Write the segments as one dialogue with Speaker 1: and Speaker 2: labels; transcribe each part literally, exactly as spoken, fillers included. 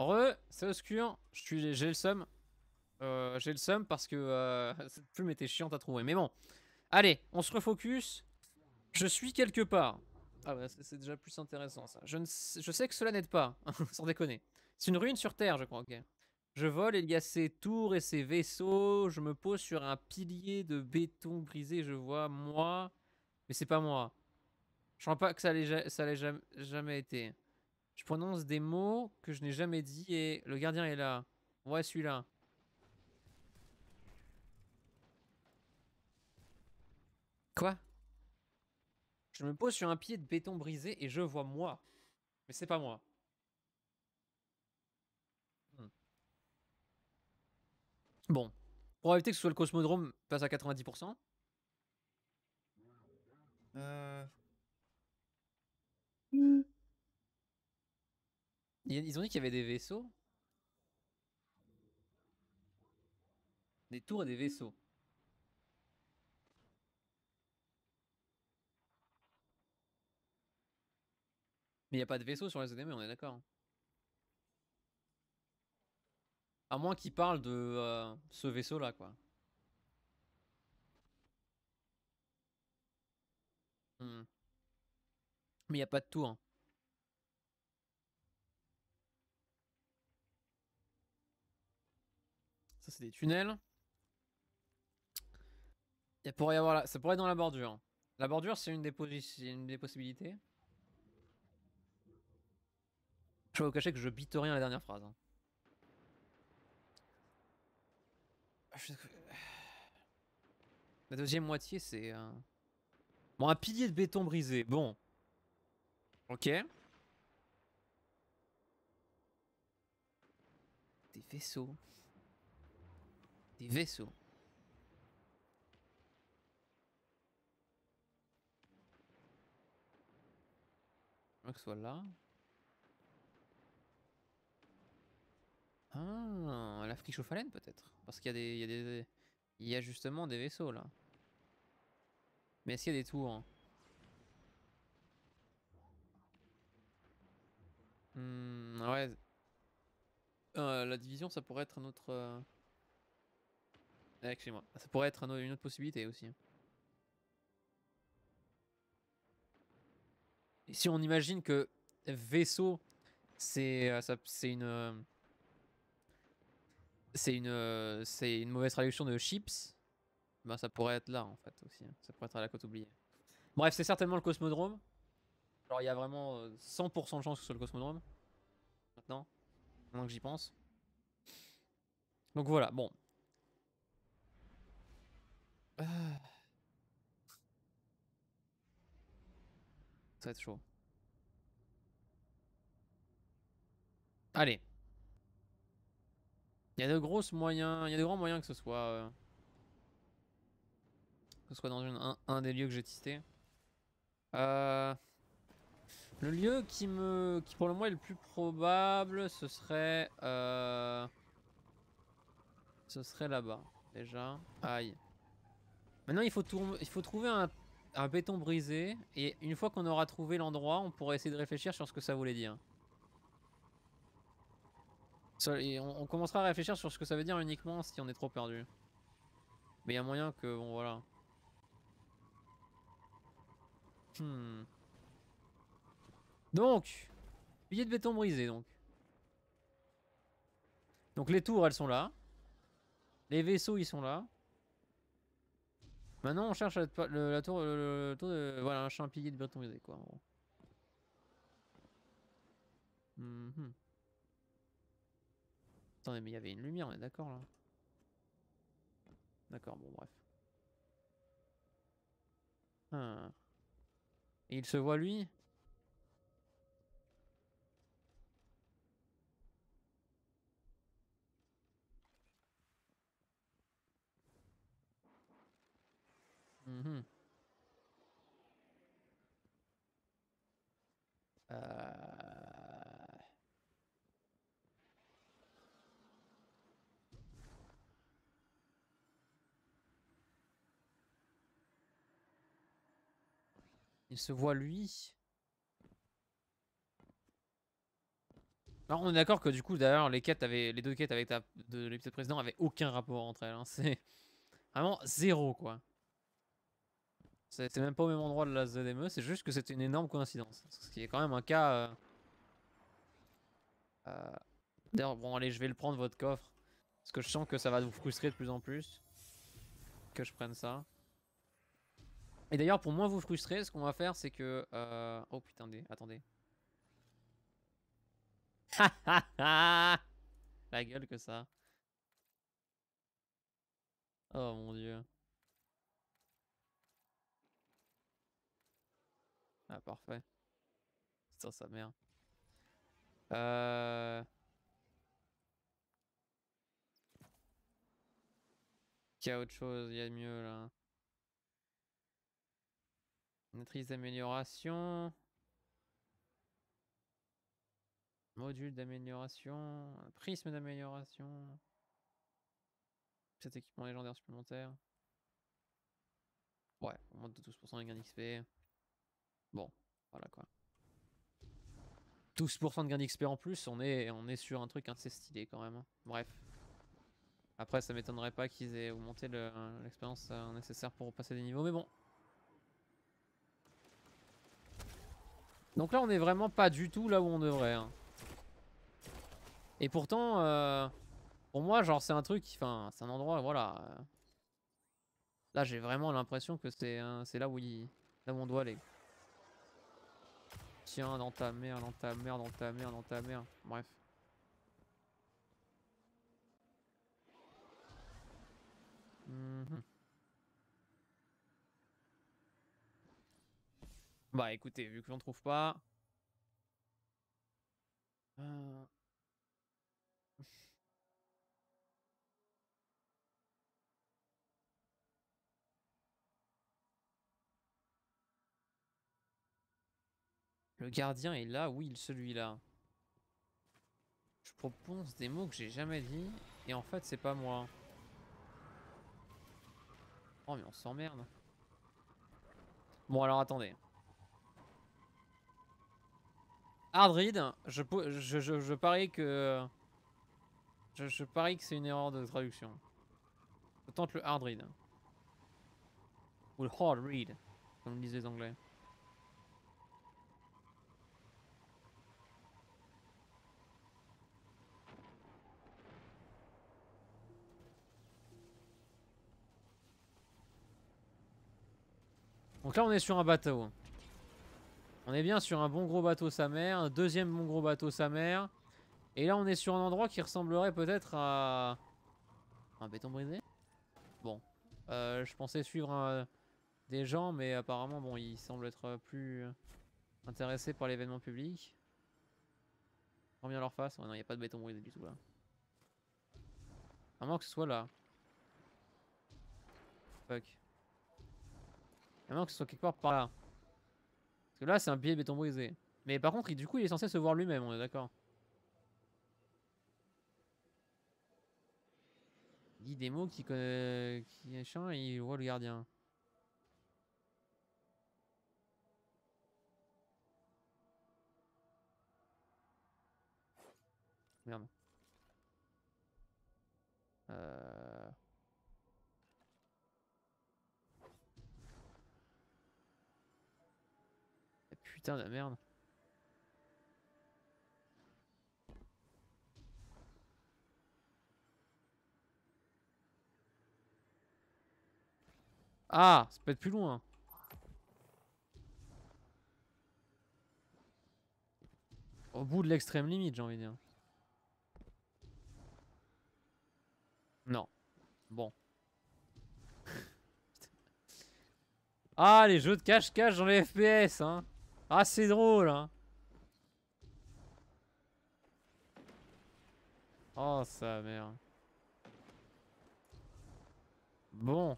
Speaker 1: Re, c'est obscur. J'ai le seum. Euh, J'ai le seum parce que euh, cette plume était chiante à trouver. Mais bon. Allez, on se refocus. Je suis quelque part. Ah bah c'est déjà plus intéressant ça. Je, ne sais, je sais que cela n'aide pas. Sans déconner. C'est une ruine sur Terre, je crois. Ok. Je vole, il y a ces tours et ces vaisseaux. Je me pose sur un pilier de béton brisé. Je vois moi. Mais c'est pas moi. Je crois pas que ça l'ait ça l'ait jamais, jamais été. Je prononce des mots que je n'ai jamais dit et le gardien est là. Ouais, celui-là. Quoi? Je me pose sur un pied de béton brisé et je vois moi. Mais c'est pas moi. Hmm. Bon. Probabilité que ce soit le cosmodrome passe à quatre-vingt-dix pour cent.
Speaker 2: Euh...
Speaker 1: Ils ont dit qu'il y avait des vaisseaux. Des tours et des vaisseaux. Mais il n'y a pas de vaisseau sur les Z D M, on est d'accord. À moins qu'ils parlent de euh, ce vaisseau-là, quoi. Hmm. Mais il n'y a pas de tour. Ça, c'est des tunnels. Il pourrait y avoir là. Ça pourrait être dans la bordure. La bordure, c'est une, des une des possibilités. Je vais vous cacher que je bite rien à la dernière phrase. Hein. La deuxième moitié, c'est... Euh... Bon, un pilier de béton brisé. Bon. Ok. Des vaisseaux. Des vaisseaux. Je veux que ce soit là. Ah, la friche aux phalènes peut-être. Parce qu'il y a des... Il y a des... Il y a justement des vaisseaux là. Mais est-ce qu'il y a des tours hein hmm, ouais. Euh, la division, ça pourrait être un autre... Euh... Excusez-moi. Ça pourrait être un... une autre possibilité aussi. Et si on imagine que vaisseau, c'est euh, c'est une... Euh... C'est une, euh... c'est une mauvaise traduction de chips. Ben ça pourrait être là en fait aussi. Hein. Ça pourrait être à la côte oubliée. Bref, c'est certainement le cosmodrome. Alors il y a vraiment euh, cent pour cent de chance que ce soit le cosmodrome. Maintenant, maintenant que j'y pense. Donc voilà, bon. Ah, ça va être chaud. Allez. Il y a de grosses moyens. Il y a de grands moyens que ce soit. Euh, que ce soit dans une, un, un des lieux que j'ai testé. Euh, le lieu qui me. Qui pour le moment est le plus probable, ce serait. Euh, ce serait là-bas. Déjà. Aïe. Maintenant il faut, tour... il faut trouver un, un béton brisé. Et une fois qu'on aura trouvé l'endroit, on pourra essayer de réfléchir sur ce que ça voulait dire. Et on, on commencera à réfléchir sur ce que ça veut dire uniquement si on est trop perdu. Mais il y a moyen que, bon voilà. Hmm. Donc, billet de béton brisé donc. Donc les tours elles sont là. Les vaisseaux ils sont là. Maintenant on cherche la, le, la tour, le, le tour de, voilà, un pilier de béton brisé quoi en gros. Mm -hmm. Attendez mais il y avait une lumière on est d'accord là. D'accord bon bref. Ah. Et il se voit lui. Mm -hmm. euh... Il se voit lui. Alors on est d'accord que du coup d'ailleurs les quêtes avaient, les deux quêtes avec ta, de l'épisode précédent avaient aucun rapport entre elles. Hein. C'est vraiment zéro quoi. C'est même pas au même endroit de la Z M E, c'est juste que c'est une énorme coïncidence. Ce qui est quand même un cas... Euh... Euh... D'ailleurs bon allez je vais le prendre votre coffre. Parce que je sens que ça va vous frustrer de plus en plus. Que je prenne ça. Et d'ailleurs pour moins vous frustrer, ce qu'on va faire c'est que... Euh... Oh putain, des... attendez. La gueule que ça. Oh mon dieu. Ah parfait. Putain sa mère. Euh... Il y a autre chose, il y a mieux là. Matrice d'amélioration. Module d'amélioration. Prisme d'amélioration. Cet équipement légendaire supplémentaire. Ouais, on monte de douze pour cent de gain d'X P. Bon, voilà quoi. douze pour cent de gain d'X P en plus, on est, on est sur un truc assez stylé quand même. Hein. Bref. Après, ça m'étonnerait pas qu'ils aient augmenté l'expérience le, euh, nécessaire pour passer des niveaux, mais bon. Donc là, on est vraiment pas du tout là où on devrait. Hein. Et pourtant, euh, pour moi, genre, c'est un truc, enfin, c'est un endroit, voilà. Euh, là, j'ai vraiment l'impression que c'est euh, là, où il, là où on doit aller. Tiens, dans ta mère, dans ta mère, dans ta mère, dans ta mère. Bref. Mmh. Bah écoutez, vu que j'en trouve pas... Euh... Le gardien est là, oui, celui-là. Je propose des mots que j'ai jamais dit, et en fait c'est pas moi. Oh mais on s'emmerde. Bon alors attendez. Hardread, je, je, je, je parie que... Je, je parie que c'est une erreur de traduction. Je tente le Hardread. Ou le Hard Read, comme disent les anglais. Donc là on est sur un bateau. On est bien sur un bon gros bateau sa mère, un deuxième bon gros bateau sa mère. Et là on est sur un endroit qui ressemblerait peut-être à... Un béton brisé. Bon. Euh, je pensais suivre un... des gens, mais apparemment bon ils semblent être plus intéressés par l'événement public. Rends bien leur face. Oh non, il n'y a pas de béton brisé du tout là. À moins que ce soit là. Fuck. À moins que ce soit quelque part par là. Parce que là c'est un billet de béton brisé. Mais par contre il, du coup il est censé se voir lui-même, on est d'accord. Il dit des mots qui connaît... qui est chiant et il voit le gardien. Merde. Euh... Putain de merde. Ah, ça peut être plus loin. Au bout de l'extrême limite, j'ai envie de dire. Non. Bon. Ah, les jeux de cache-cache dans les F P S, hein. Ah, c'est drôle, hein. Oh, sa mère. Bon.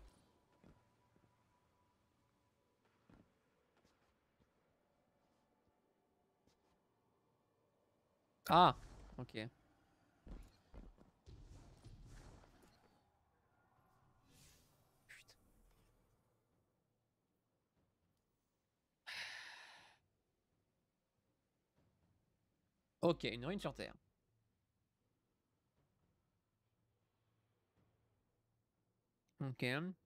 Speaker 1: Ah, ok. Putain. Ok, une ruine sur Terre. Ok.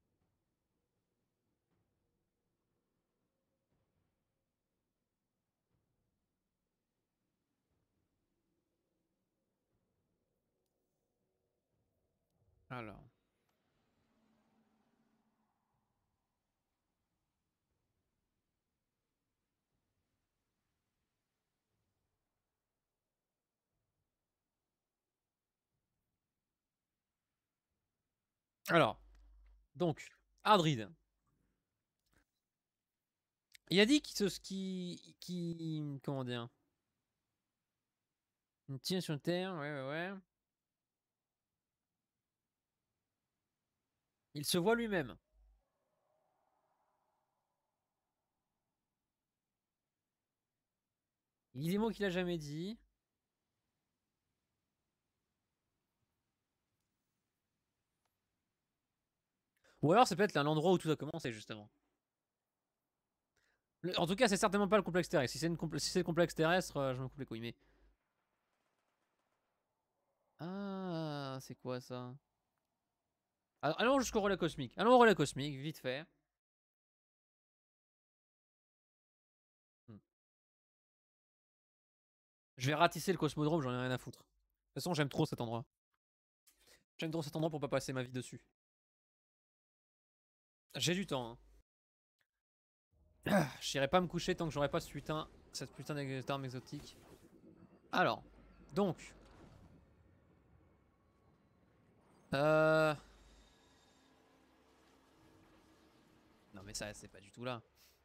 Speaker 1: Alors. Alors. Donc. Ardrid. Il a dit qu'il se... Qui... qui... Comment dire? Il tient sur terre. Ouais, ouais, ouais. Il se voit lui-même. Il dit des mots qu'il a jamais dit. Ou alors c'est peut-être l'endroit où tout a commencé justement. Le- En tout cas, c'est certainement pas le complexe terrestre. Si c'est compl si le complexe terrestre, euh, je me coupe les couilles. Mais ah, c'est quoi ça? Alors, allons jusqu'au relais cosmique. Allons au relais cosmique, vite fait. Hmm. Je vais ratisser le cosmodrome, j'en ai rien à foutre. De toute façon, j'aime trop cet endroit. J'aime trop cet endroit pour pas passer ma vie dessus. J'ai du temps. Hein. Ah, j'irai pas me coucher tant que j'aurai pas ce putain, cette putain d'arme exotique. Alors, donc. Euh... Non mais ça, c'est pas du tout là.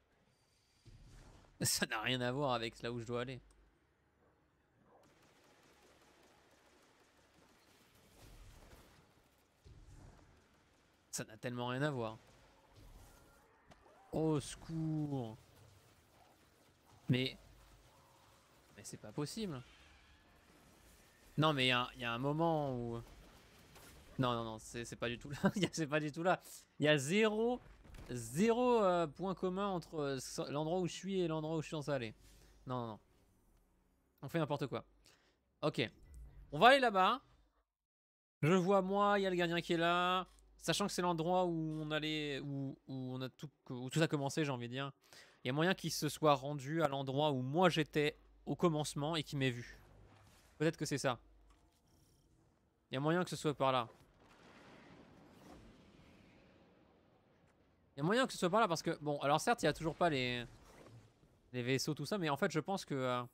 Speaker 1: Ça n'a rien à voir avec là où je dois aller. Ça n'a tellement rien à voir. Au secours. Mais... Mais c'est pas possible. Non mais il y, y, a un moment où... Non, non, non, c'est pas du tout là. C'est pas du tout là. Il y a zéro... Zéro euh, point commun entre euh, l'endroit où je suis et l'endroit où je suis censé aller. Non, non, non. On fait n'importe quoi. Ok. On va aller là-bas. Je vois moi, il y a le gardien qui est là. Sachant que c'est l'endroit où on allait... Où, où, on a tout, où tout a commencé, j'ai envie de dire. Il y a moyen qu'il se soit rendu à l'endroit où moi j'étais au commencement et qu'il m'ait vu. Peut-être que c'est ça. Il y a moyen que ce soit par là. Il y a moyen que ce soit par là parce que... Bon, alors certes, il n'y a toujours pas les... Les vaisseaux, tout ça. Mais en fait, je pense que... Euh,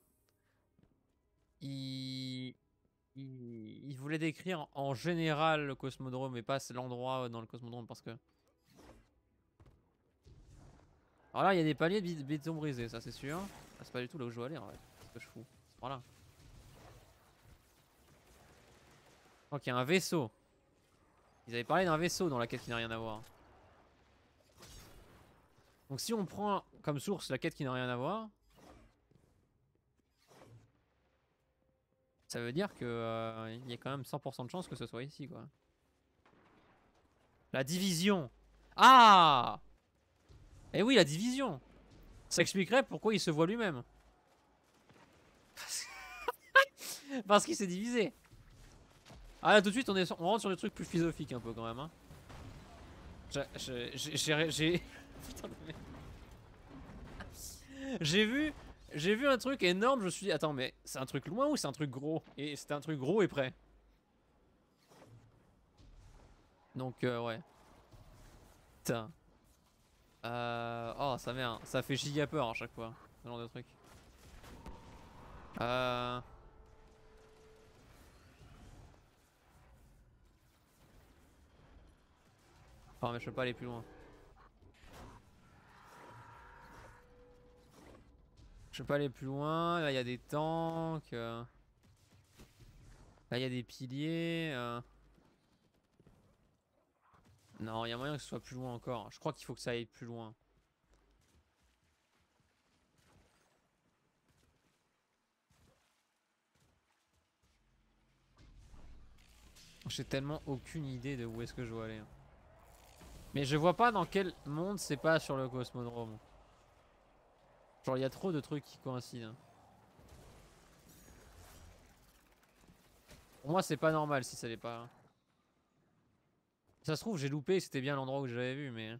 Speaker 1: il... il... il voulait décrire en général le cosmodrome et pas l'endroit dans le cosmodrome parce que... Alors là, il y a des paliers de béton brisé, ça c'est sûr. Ah, c'est pas du tout là où je dois aller en fait. Qu'est-ce que je fous? C'est par là. Donc il y a un vaisseau. Ils avaient parlé d'un vaisseau dans la quête qui n'a rien à voir. Donc si on prend comme source la quête qui n'a rien à voir, ça veut dire que euh, il y a quand même cent pour cent de chance que ce soit ici quoi. La division. Ah! Eh oui, la division. Ça expliquerait pourquoi il se voit lui-même. Parce qu'il s'est divisé. Ah là tout de suite on, est sur... on rentre sur des trucs plus philosophiques un peu quand même. Hein. J'ai... J'ai vu... J'ai vu un truc énorme, je me suis dit, attends, mais c'est un truc loin ou c'est un truc gros? Et c'était un truc gros et près. Donc, euh, ouais. Putain. Euh... Oh, ça merde. Ça fait giga peur à chaque fois. Ce genre de truc. Euh... Enfin, mais je peux pas aller plus loin. Je peux pas aller plus loin. Là, il y a des tanks. Euh... Là, il y a des piliers. Euh... Non, il y a moyen que ce soit plus loin encore. Je crois qu'il faut que ça aille plus loin. J'ai tellement aucune idée de où est-ce que je dois aller. Mais je vois pas dans quel monde c'est pas sur le cosmodrome. Genre, il y a trop de trucs qui coïncident. Pour moi, c'est pas normal si ça l'est pas. Ça se trouve, j'ai loupé, c'était bien l'endroit où j'avais vu, mais...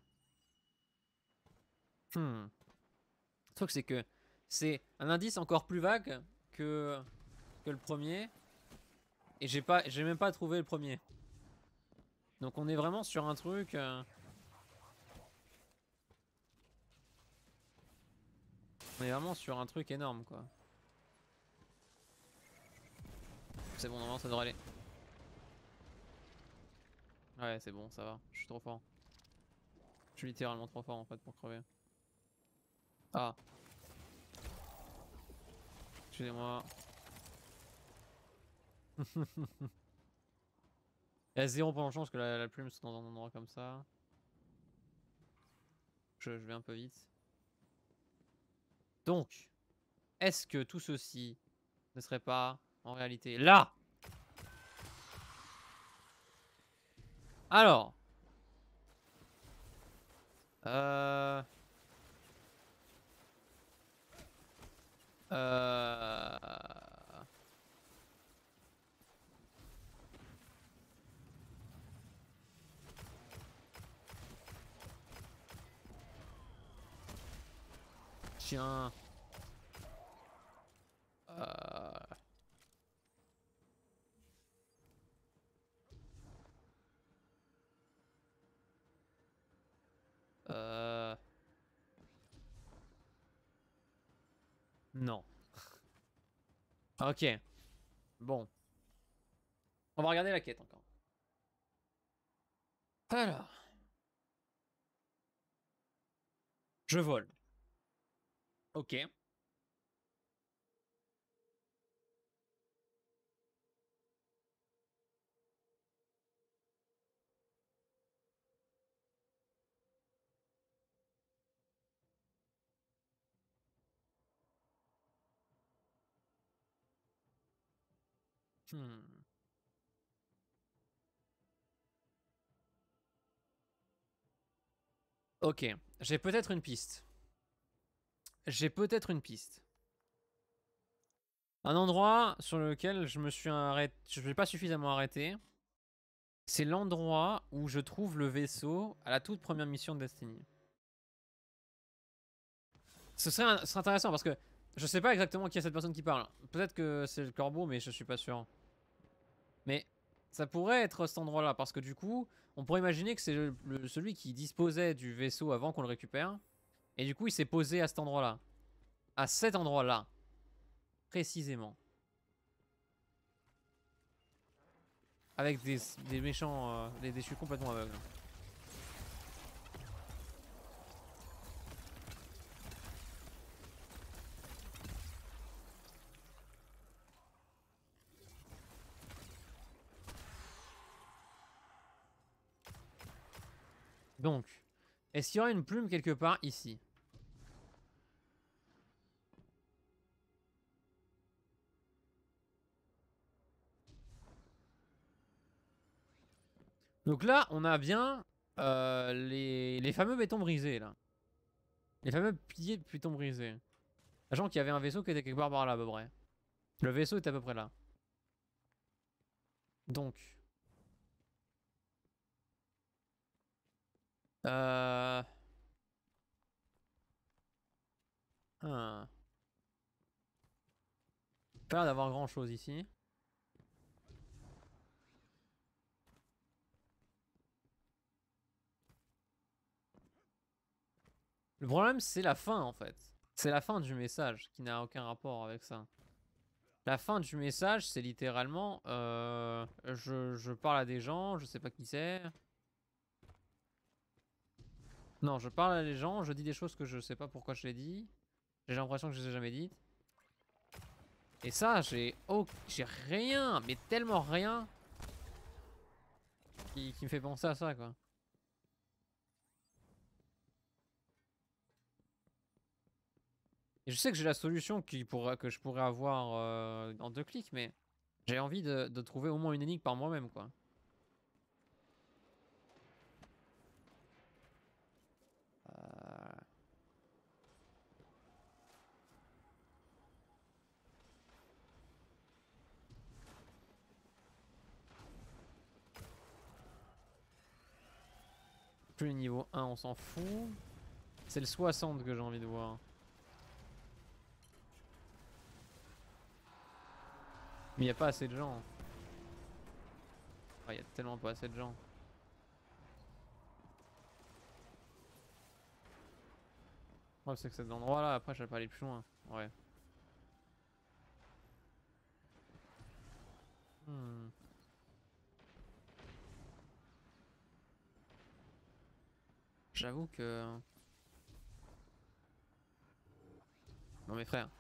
Speaker 1: Hmm. Le truc, c'est que c'est un indice encore plus vague que, que le premier. Et j'ai pas, j'ai même pas trouvé le premier. Donc on est vraiment sur un truc... euh, On est vraiment sur un truc énorme, quoi. C'est bon, normalement ça devrait aller. Ouais, c'est bon, ça va. Je suis trop fort. Je suis littéralement trop fort en fait pour crever. Ah. Excusez-moi. Il y a zéro pour cent de chance que la, la plume soit dans un endroit comme ça. Je, je vais un peu vite. Donc, est-ce que tout ceci ne serait pas en réalité là? Alors. Euh... Euh... Tiens. Euh... Euh... Non. Ok. Bon. On va regarder la quête encore. Alors. Je vole. Ok. Hmm. Ok. J'ai peut-être une piste. J'ai peut-être une piste. Un endroit sur lequel je me suis arrêté, je ne suis pas suffisamment arrêté. C'est l'endroit où je trouve le vaisseau à la toute première mission de Destiny. Ce serait, un- ce serait intéressant parce que je sais pas exactement qui est cette personne qui parle. Peut-être que c'est le corbeau, mais je suis pas sûr. Mais ça pourrait être cet endroit-là parce que du coup, on pourrait imaginer que c'est le- le- celui qui disposait du vaisseau avant qu'on le récupère. Et du coup, il s'est posé à cet endroit-là. À cet endroit-là. Précisément. Avec des, des méchants, euh, des déchus complètement aveugles. Donc, est-ce qu'il y aurait une plume quelque part ici? Donc là, on a bien euh, les, les fameux bétons brisés, là. Les fameux piliers de béton brisés. Sachant qu'il y avait un vaisseau qui était quelque part par là, à peu près. Le vaisseau est à peu près là. Donc... Euh... Hein. Pas l'air d'avoir grand chose ici. Le problème, c'est la fin, en fait. C'est la fin du message, qui n'a aucun rapport avec ça. La fin du message, c'est littéralement... Euh, je, je parle à des gens, je sais pas qui c'est. Non, je parle à des gens, je dis des choses que je sais pas pourquoi je les dis. J'ai l'impression que je les ai jamais dites. Et ça, j'ai oh, j'ai rien, mais tellement rien, qui, qui me fait penser à ça, quoi. Et je sais que j'ai la solution qui pourra, que je pourrais avoir euh, en deux clics, mais j'ai envie de, de trouver au moins une énigme par moi-même, quoi. Euh... Plus le niveau un, on s'en fout. C'est le soixante que j'ai envie de voir. Mais il n'y a pas assez de gens. Il y a tellement pas assez de gens. Ouais, c'est que cet endroit là, après je vais pas aller plus loin. Ouais. Hmm. J'avoue que... Non mes frères.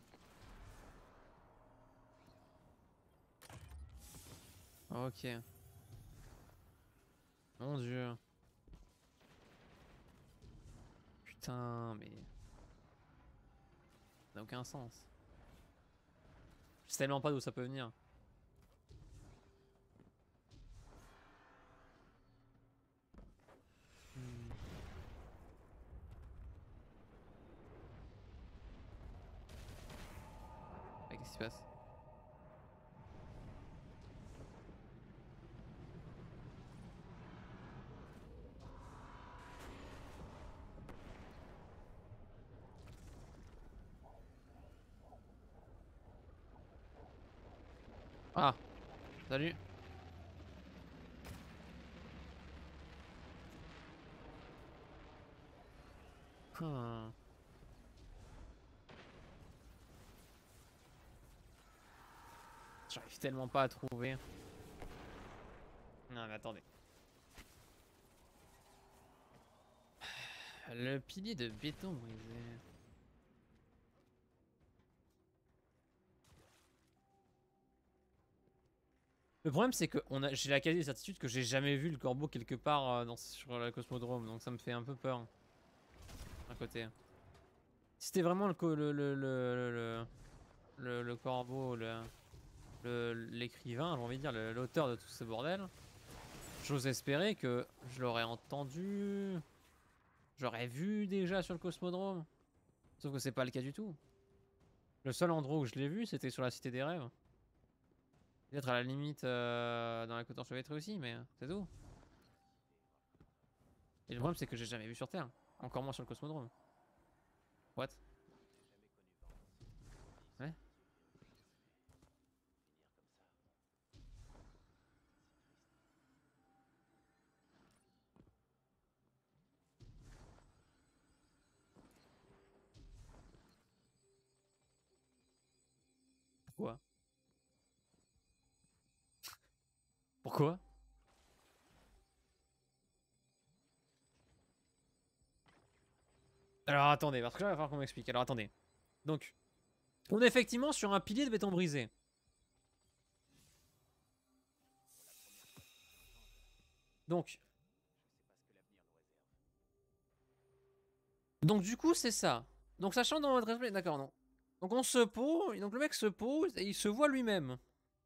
Speaker 1: Ok. Mon dieu. Putain, mais... Ça n'a aucun sens. Je sais tellement pas d'où ça peut venir. Hmm. Qu'est-ce qui se passe? Ah, salut. Hmm. J'arrive tellement pas à trouver. Non mais attendez. Le pilier de béton brisé. Le problème c'est que on a, j'ai la quasi certitude que j'ai jamais vu le corbeau quelque part euh, dans, sur le cosmodrome, donc ça me fait un peu peur. D'un côté. Si c'était vraiment le, le, le, le, le, le, le corbeau, l'écrivain, j'ai envie de dire, l'auteur de tout ce bordel, j'ose espérer que je l'aurais entendu, j'aurais vu déjà sur le cosmodrome. Sauf que c'est pas le cas du tout. Le seul endroit où je l'ai vu, c'était sur la Cité des Rêves. Peut-être à la limite euh, dans la côte enchevêtrée aussi, mais c'est tout. Et le problème, c'est que j'ai jamais vu sur Terre. Encore moins sur le cosmodrome. What? Ouais? Pourquoi? Pourquoi? Alors attendez, parce que là, il va falloir qu'on m'explique. Alors attendez. Donc, on est effectivement sur un pilier de béton brisé. Donc, donc du coup, c'est ça. Donc, sachant dans votre esprit, d'accord, non. Donc, on se pose, donc le mec se pose et il se voit lui-même.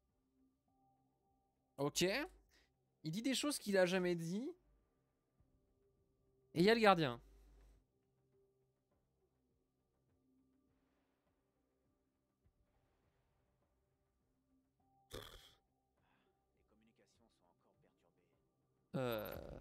Speaker 1: Ok. Il dit des choses qu'il a jamais dit. Et il y a le gardien. Euh...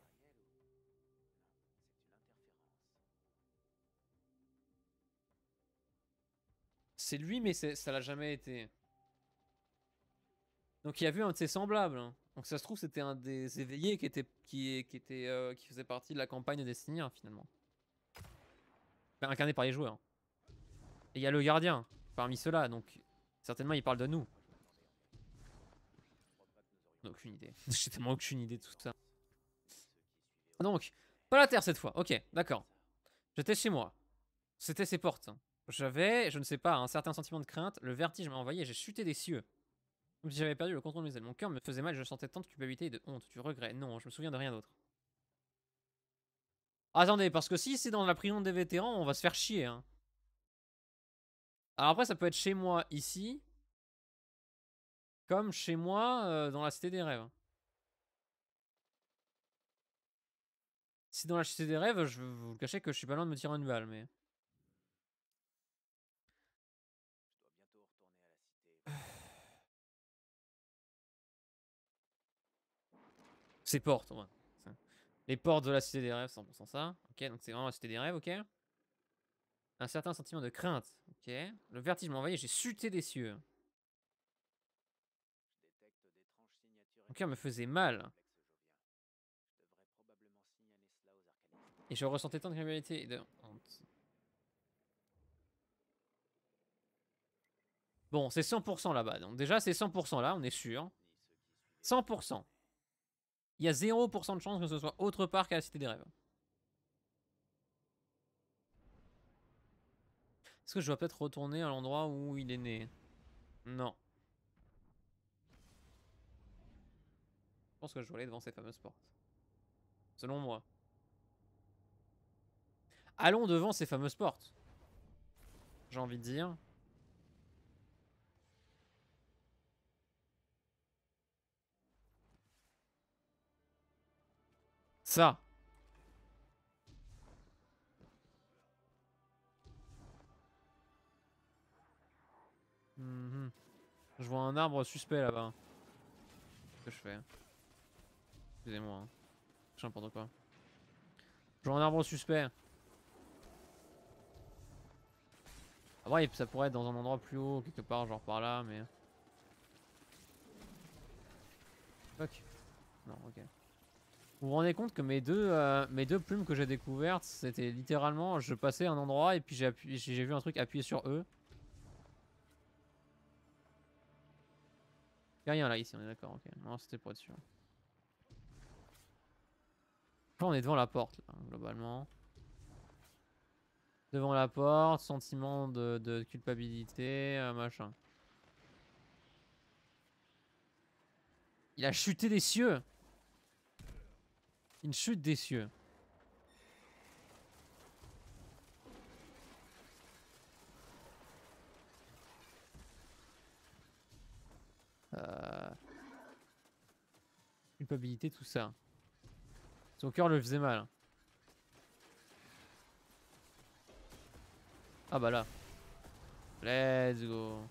Speaker 1: C'est lui, mais ça l'a jamais été. Donc il a vu un de ses semblables. Hein. Donc ça se trouve, c'était un des éveillés qui était, qui, qui, était, euh, qui faisait partie de la campagne de Destiny, hein, finalement. Enfin, incarné par les joueurs. Et il y a le gardien, parmi ceux-là, donc certainement il parle de nous. Aucune idée. J'ai tellement aucune idée de tout ça. Donc, pas la Terre cette fois. Ok, d'accord. J'étais chez moi. C'était ses portes. J'avais, je ne sais pas, un certain sentiment de crainte. Le vertige m'a envoyé et j'ai chuté des cieux. Comme si j'avais perdu le contrôle de mes ailes. Mon cœur me faisait mal et je sentais tant de culpabilité et de honte, du regret. Non, je me souviens de rien d'autre. Attendez, parce que si c'est dans la prison des vétérans, on va se faire chier. Hein. Alors après, ça peut être chez moi, ici. Comme chez moi, euh, dans la Cité des Rêves. Si dans la Cité des Rêves, je vais vous le cacher que je suis pas loin de me tirer une balle, mais... C'est portes, ouais. Les portes de la cité des rêves, cent pour cent ça. Ok, donc c'est vraiment la cité des rêves, ok. Un certain sentiment de crainte, ok. Le vertige m'a envoyé, j'ai chuté des cieux. Mon cœur me faisait mal. Et je ressentais tant de culpabilité et de honte. Bon, c'est cent pour cent là-bas. Donc déjà, c'est cent pour cent là, on est sûr. cent pour cent. Il y a zéro pour cent de chance que ce soit autre part qu'à la cité des rêves. Est-ce que je dois peut-être retourner à l'endroit où il est né? Non. Je pense que je dois aller devant ces fameuses portes. Selon moi. Allons devant ces fameuses portes. J'ai envie de dire. Ça. Mm-hmm. Je vois un arbre suspect là-bas. Qu'est-ce que je fais? Excusez-moi. Hein. Je sais n'importe quoi. Je vois un arbre suspect. Après, ça pourrait être dans un endroit plus haut, quelque part, genre par là, mais... Fuck. Non, ok. Vous vous rendez compte que mes deux, euh, mes deux plumes que j'ai découvertes, c'était littéralement, je passais un endroit et puis j'ai j'ai vu un truc appuyer sur eux. Y'a rien là ici, on est d'accord, ok. Non, c'était pour être sûr. Là, on est devant la porte, là, globalement. Devant la porte, sentiment de, de culpabilité, euh, machin. Il a chuté des cieux. Une chute des cieux. Euh... Culpabilité, tout ça. Son cœur le faisait mal. Ah bah là. Let's go.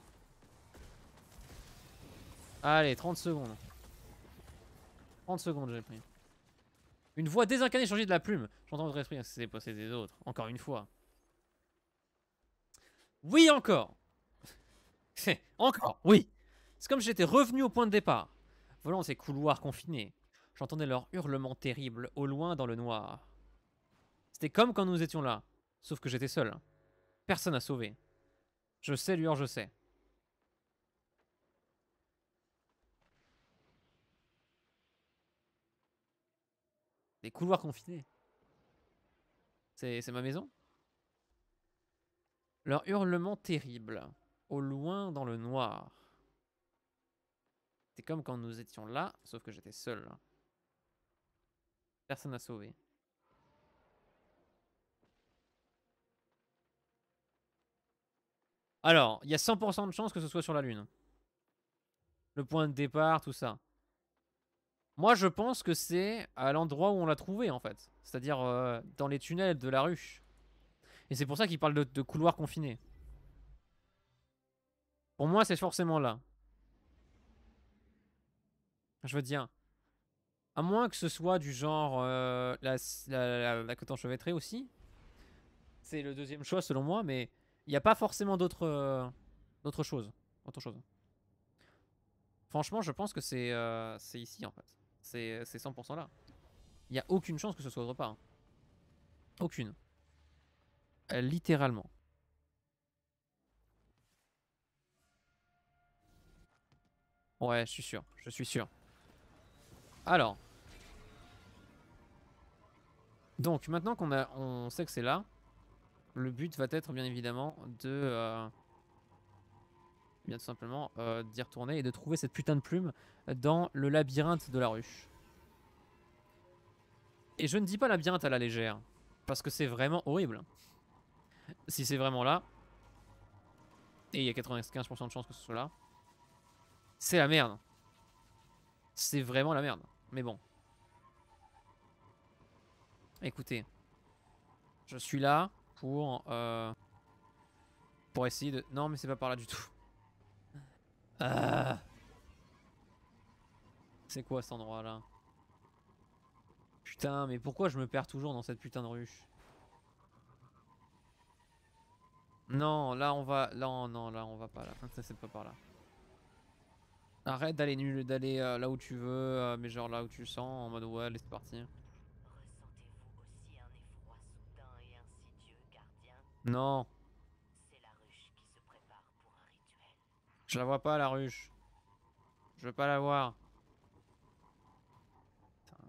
Speaker 1: Allez, trente secondes. trente secondes, j'ai pris. Une voix désincarnée changer de la plume. J'entends votre esprit, c'est posséder des autres. Encore une fois. Oui, encore. Encore, oui. C'est comme si j'étais revenu au point de départ. Volant ces couloirs confinés. J'entendais leur hurlement terrible au loin dans le noir. C'était comme quand nous étions là. Sauf que j'étais seul. Personne à sauver. Je sais, Lueur, je sais. Des couloirs confinés. C'est ma maison? Leur hurlement terrible. Au loin dans le noir. C'était comme quand nous étions là, sauf que j'étais seul. Personne à sauver. Alors, il y a cent pour cent de chance que ce soit sur la Lune. Le point de départ, tout ça. Moi, je pense que c'est à l'endroit où on l'a trouvé, en fait. C'est-à-dire euh, dans les tunnels de la ruche. Et c'est pour ça qu'il parle de, de couloirs confinés. Pour moi, c'est forcément là. Je veux dire, à moins que ce soit du genre euh, la, la, la, la côte enchevêtrée aussi. C'est le deuxième choix selon moi, mais il n'y a pas forcément d'autres euh, d'autres choses. Autre chose. Franchement, je pense que c'est euh, c'est ici en fait. C'est cent pour cent là. Il n'y a aucune chance que ce soit autre part. Hein. Aucune. Euh, littéralement. Ouais, je suis sûr. Je suis sûr. Alors. Donc, maintenant qu'on a, on sait que c'est là, le but va être bien évidemment de... Euh, bien tout simplement euh, d'y retourner et de trouver cette putain de plume dans le labyrinthe de la ruche. Et je ne dis pas labyrinthe à la légère, parce que c'est vraiment horrible. Si c'est vraiment là, et il y a quatre-vingt-quinze pour cent de chance que ce soit là, c'est la merde. C'est vraiment la merde. Mais bon. Écoutez. Je suis là pour... Euh, pour essayer de... Non, mais c'est pas par là du tout. Ah. C'est quoi cet endroit-là? Putain, mais pourquoi je me perds toujours dans cette putain de ruche? Non, là on va... Non, non, là on va pas là. Ça c'est pas par là. Arrête d'aller nul, d'aller euh, là où tu veux, euh, mais genre là où tu le sens, en mode ouais, allez c'est parti.
Speaker 2: Ressentez-vous aussi un effroi soudain et insidieux, gardien?
Speaker 1: Non,
Speaker 2: C'est la ruche qui se prépare pour un rituel.
Speaker 1: je la vois pas la ruche. Je veux pas la voir. Putain.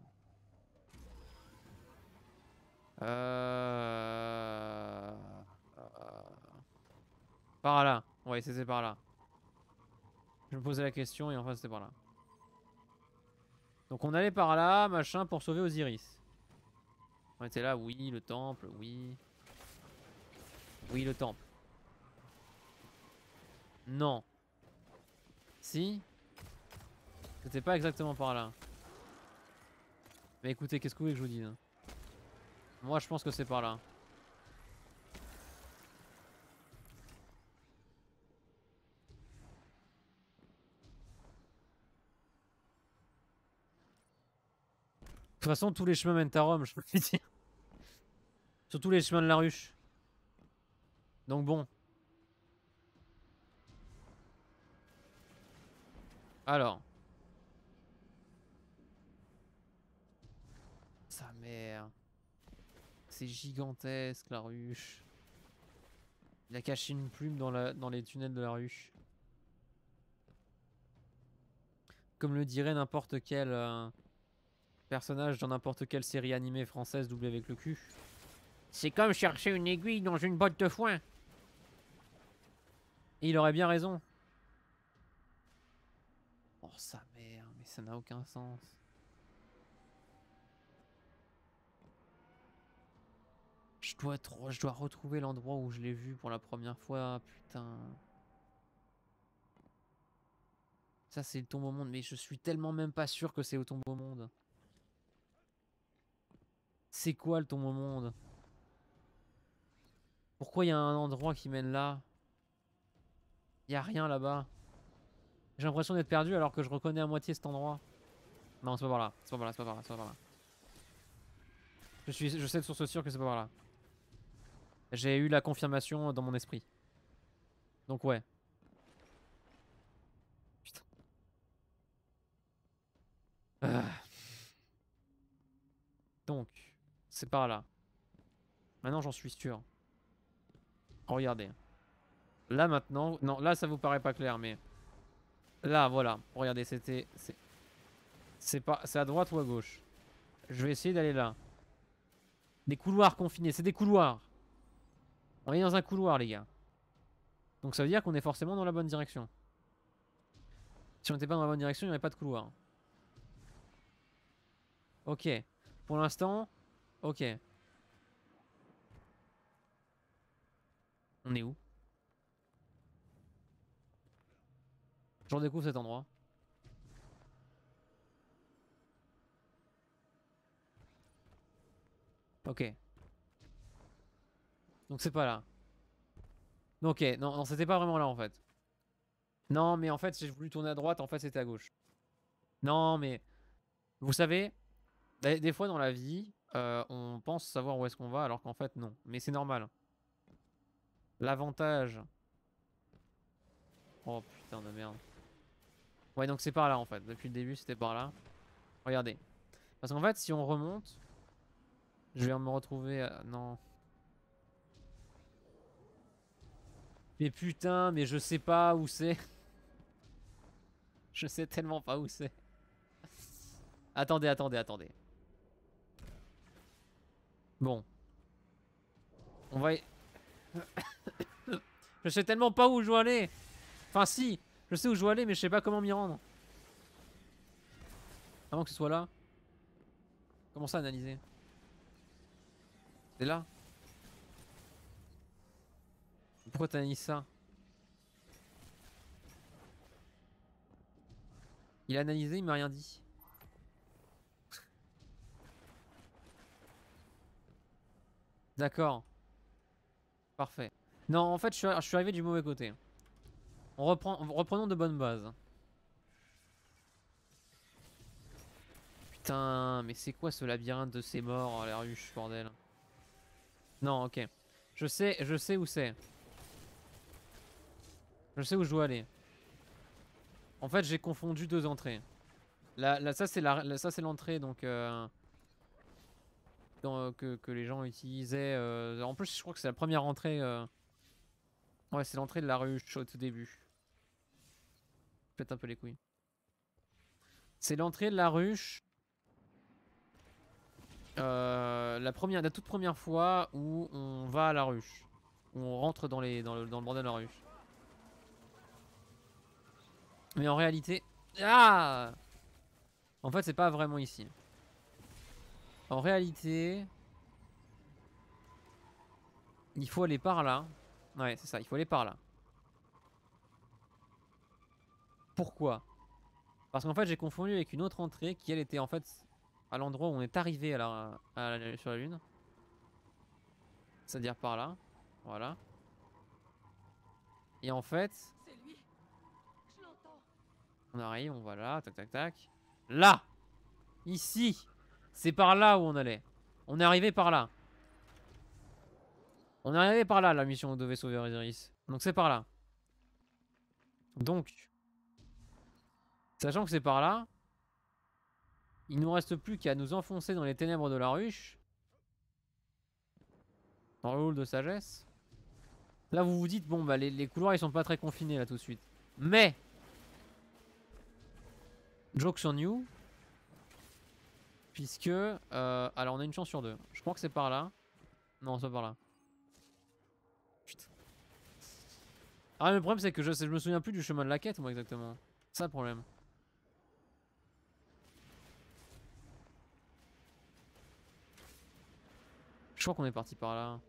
Speaker 1: Euh... euh, Par là. Ouais, c'était par là. Je me posais la question et enfin c'était par là. Donc on allait par là, machin, pour sauver Osiris. On était là, oui, le temple, oui. Oui, le temple. Non. Si. C'était pas exactement par là. Mais écoutez, qu'est-ce que vous voulez que je vous dise? Moi, je pense que c'est par là. De toute façon, tous les chemins mènent à Rome, je peux le dire. Surtout les chemins de la ruche. Donc bon. Alors. Sa mère. C'est gigantesque la ruche. Il a caché une plume dans, la, dans les tunnels de la ruche. Comme le dirait n'importe quel euh, personnage dans n'importe quelle série animée française doublée avec le cul. C'est comme chercher une aiguille dans une botte de foin. Et il aurait bien raison. Oh sa mère, mais ça n'a aucun sens. Je dois, trop, je dois retrouver l'endroit où je l'ai vu pour la première fois, putain. Ça c'est le tombeau au monde, mais je suis tellement même pas sûr que c'est au tombeau au monde. C'est quoi le tombeau au monde? Pourquoi il y a un endroit qui mène là? Il y a rien là-bas. J'ai l'impression d'être perdu alors que je reconnais à moitié cet endroit. Non, c'est pas par là. C'est pas par là, c'est pas par là, c'est pas par là. Je, suis, je sais de source sûre que c'est pas par là. J'ai eu la confirmation dans mon esprit. Donc ouais. Putain. Ah. Donc, c'est par là. Maintenant j'en suis sûr. Regardez. Là maintenant... Non, là ça vous paraît pas clair, mais... Là, voilà. Regardez, c'était... C'est pas... C'est à droite ou à gauche? Je vais essayer d'aller là. Des couloirs confinés, c'est des couloirs. On est dans un couloir, les gars. Donc ça veut dire qu'on est forcément dans la bonne direction. Si on n'était pas dans la bonne direction, il n'y aurait pas de couloir. Ok. Pour l'instant, ok. On est où? Je redécouvre cet endroit. Ok. Donc c'est pas là. Ok, non, non c'était pas vraiment là en fait. Non, mais en fait, j'ai voulu tourner à droite, en fait, c'était à gauche. Non, mais... Vous savez, des, des fois dans la vie, euh, on pense savoir où est-ce qu'on va, alors qu'en fait, non. Mais c'est normal. L'avantage... Oh putain de merde. Ouais, donc c'est par là en fait. Depuis le début, c'était par là. Regardez. Parce qu'en fait, si on remonte, je vais me retrouver... À... Non. Mais putain, mais je sais pas où c'est. Je sais tellement pas où c'est. Attendez, attendez, attendez. Bon. On va... y- Je sais tellement pas où je dois aller. Enfin si, je sais où je dois aller, mais je sais pas comment m'y rendre. Avant que ce soit là. Comment ça analyser? C'est là? Pourquoi t'analyses ça? Il a analysé, il m'a rien dit. D'accord. Parfait. Non, en fait, je suis, je suis arrivé du mauvais côté. On reprend, reprenons de bonnes bases. Putain, mais c'est quoi ce labyrinthe de ces morts, la ruche, bordel. Non, ok. Je sais, je sais où c'est. Je sais où je dois aller. En fait, j'ai confondu deux entrées. Là, là ça c'est la, là, ça c'est l'entrée donc euh, dans, que, que les gens utilisaient. Euh, en plus, je crois que c'est la première entrée. Euh... Ouais, c'est l'entrée de la ruche au tout début. Pète un peu les couilles. C'est l'entrée de la ruche. Euh, la première, la toute première fois où on va à la ruche, où on rentre dans les, dans le, dans le bordel de la ruche. Mais en réalité, ah, en fait, c'est pas vraiment ici. En réalité, il faut aller par là. Ouais, c'est ça, il faut aller par là. Pourquoi? Parce qu'en fait, j'ai confondu avec une autre entrée qui, elle, était en fait à l'endroit où on est arrivé à la, à la, sur la Lune. C'est-à-dire par là. Voilà. Et en fait,
Speaker 3: C'est lui. Je l'entends.
Speaker 1: on arrive, on va là, tac tac tac. Là! Ici! C'est par là où on allait. On est arrivé par là. On est arrivé par là, la mission où on devait sauver Osiris. Donc c'est par là. Donc, sachant que c'est par là, il nous reste plus qu'à nous enfoncer dans les ténèbres de la ruche. Dans le hall de sagesse. Là vous vous dites, bon bah les, les couloirs ils sont pas très confinés là tout de suite. Mais jokes on you. Puisque, euh, alors on a une chance sur deux. Je crois que c'est par là. Non, c'est pas par là. Putain. Ah, mais le problème c'est que je, je me souviens plus du chemin de la quête moi exactement. C'est ça le problème. Je crois qu'on est parti par là.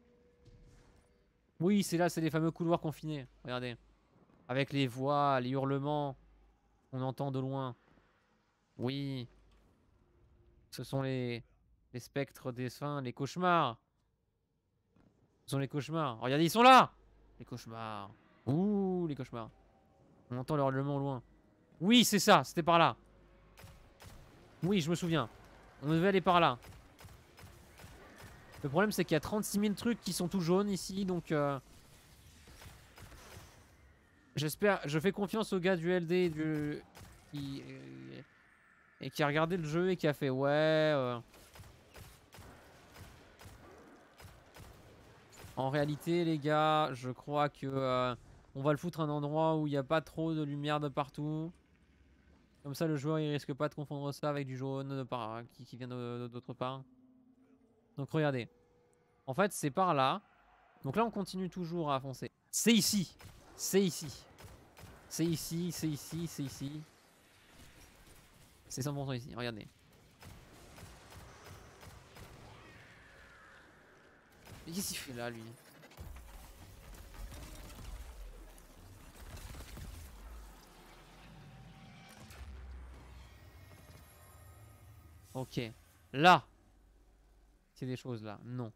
Speaker 1: Oui, c'est là, c'est les fameux couloirs confinés. Regardez. Avec les voix, les hurlements qu'on entend de loin. Oui. Ce sont les, les spectres des fins, les cauchemars. Ce sont les cauchemars. Regardez, ils sont là! Les cauchemars. Ouh, les cauchemars. On entend le hurlement au loin. Oui, c'est ça, c'était par là. Oui, je me souviens. On devait aller par là. Le problème, c'est qu'il y a trente-six mille trucs qui sont tout jaunes ici, donc... Euh... J'espère... Je fais confiance au gars du L D du... Qui... Et qui a regardé le jeu et qui a fait ouais... Euh... En réalité, les gars, je crois que... Euh... On va le foutre à un endroit où il n'y a pas trop de lumière de partout. Comme ça, le joueur, il risque pas de confondre ça avec du jaune de par... qui, qui vient d'autre part. Donc, regardez. En fait, c'est par là. Donc là, on continue toujours à foncer. C'est ici. C'est ici. C'est ici, c'est ici, c'est ici. C'est cent pour cent ici, regardez. Mais qu'est-ce qu'il fait là, lui? Ok. Là. C'est des choses là. Non.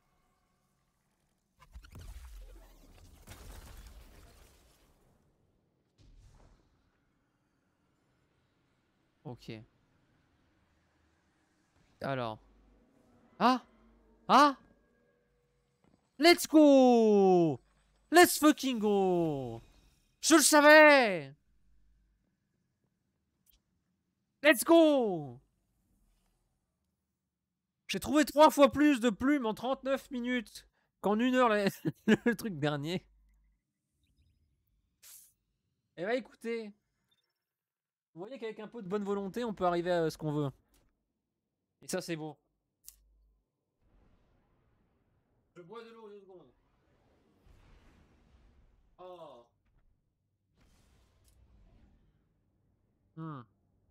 Speaker 1: Ok. Alors. Ah! Ah! Let's go! Let's fucking go! Je le savais! Let's go! J'ai trouvé trois fois plus de plumes en trente-neuf minutes qu'en une heure le truc dernier. Eh bah écoutez, vous voyez qu'avec un peu de bonne volonté, on peut arriver à ce qu'on veut. Et ça, c'est beau. Je bois de l'eau deux secondes. Oh. Hmm.